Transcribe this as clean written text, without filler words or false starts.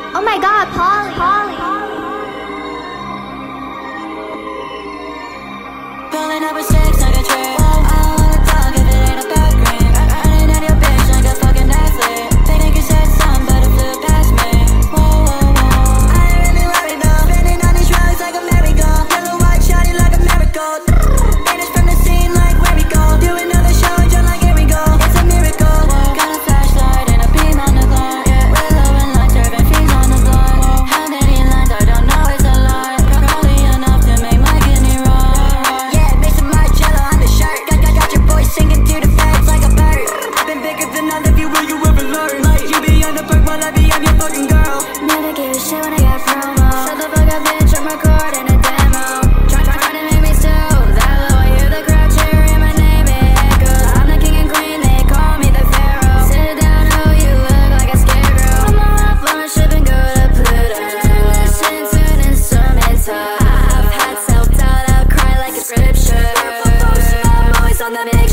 Oh my god, Paulie. Pulling up with sticks like a tree. I don't wanna talk if it ain't about green. Running out your bitch like a fucking athlete. They think you said something, but it flew past me. Whoa, whoa, whoa. I ain't really worried though. Spinning on these drugs like a marigold. Yellow, white, shiny like a marigold. Vanish from the scene like where we go. Do another show, jump like here we go. It's a miracle. Got a flashlight and a beam on the glow. Willow and light serving fiends on the block. How many lines? I don't know, it's a lot. Probably enough to make my kidney roll. Yeah, bitch, my jello on the shirt. Got your boy singing to the feds like a bird. I've been bigger than all of you, will you ever learn? You be on the perk while I be on your fucking girl. Never gave a shit when I got promo. Shut the fuck up, bitch, I'm recording a demo. Try to make me still that low. I hear the crowd cheering my name, it echoes. I'm the king and queen, they call me the pharaoh. Sit down, oh, you look like a scarecrow. I'm off on a ship and go to Pluto. Turn this into an instrumental. I've had self-doubt, I'll cry like a scripture. I'm always on the mix.